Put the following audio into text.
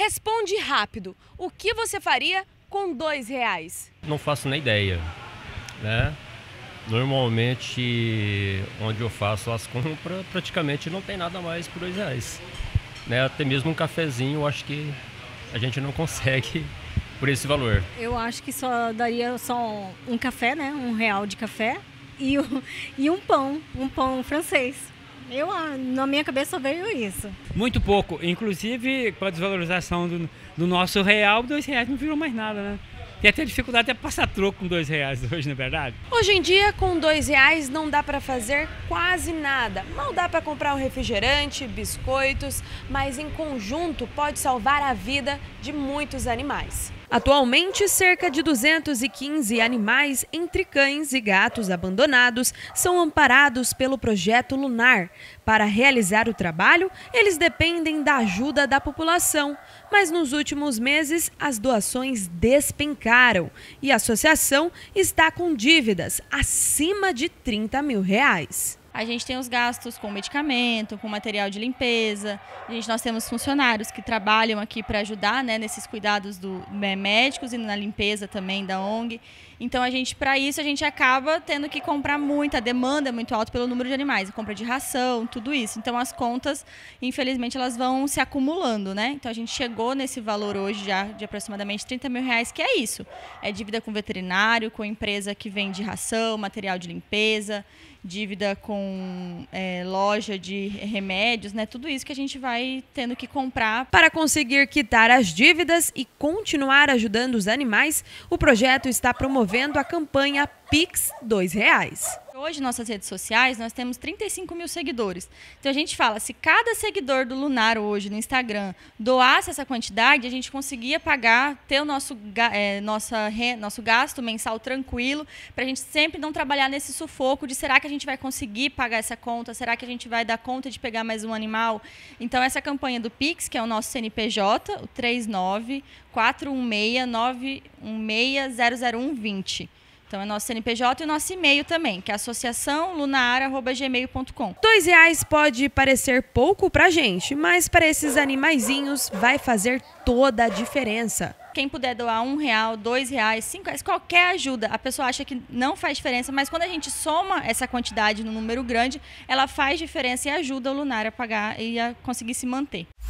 Responde rápido, o que você faria com R$ 2? Não faço nem ideia, né? Normalmente, onde eu faço as compras, praticamente não tem nada mais por R$ 2, né? Até mesmo um cafezinho, eu acho que a gente não consegue por esse valor. Eu acho que só daria só um café, né? R$ 1 de café e um pão francês. Na minha cabeça veio isso. Muito pouco, inclusive com a desvalorização do nosso real, R$ 2 não virou mais nada, né? Tem até dificuldade de passar troco com R$ 2 hoje, não é verdade? Hoje em dia, com R$ 2 não dá para fazer quase nada. Mal dá para comprar um refrigerante, biscoitos, mas em conjunto pode salvar a vida de muitos animais. Atualmente, cerca de 215 animais, entre cães e gatos abandonados, são amparados pelo Projeto Lunar. Para realizar o trabalho, eles dependem da ajuda da população, mas nos últimos meses as doações despencaram e a associação está com dívidas acima de R$ 30 mil. A gente tem os gastos com medicamento, com material de limpeza. Nós temos funcionários que trabalham aqui para ajudar, né, nesses cuidados médicos e na limpeza também da ONG. Então, para isso, a gente acaba tendo que comprar muito, a demanda é muito alta pelo número de animais, a compra de ração, tudo isso. Então, as contas, infelizmente, elas vão se acumulando, né? Então, a gente chegou nesse valor hoje já de aproximadamente R$ 30 mil, que é isso. É dívida com veterinário, com empresa que vende ração, material de limpeza, dívida com loja de remédios, né? Tudo isso que a gente vai tendo que comprar. Para conseguir quitar as dívidas e continuar ajudando os animais, o projeto está promovendo a campanha Pix R$ 2. Hoje, nas nossas redes sociais, nós temos 35 mil seguidores. Então, a gente fala, se cada seguidor do Lunar hoje no Instagram doasse essa quantidade, a gente conseguia pagar, ter o nosso gasto mensal tranquilo, para a gente sempre não trabalhar nesse sufoco de será que a gente vai conseguir pagar essa conta, será que a gente vai dar conta de pegar mais um animal? Então, essa campanha do Pix, que é o nosso CNPJ, o 39-416-916-00120. Então, é nosso CNPJ e o nosso e-mail também, que é associaçãolunar@gmail.com. R$ 2 pode parecer pouco pra gente, mas para esses animaizinhos vai fazer toda a diferença. Quem puder doar R$ 1, R$ 2, R$ 5, qualquer ajuda, a pessoa acha que não faz diferença, mas quando a gente soma essa quantidade no número grande, ela faz diferença e ajuda o Lunar a pagar e a conseguir se manter.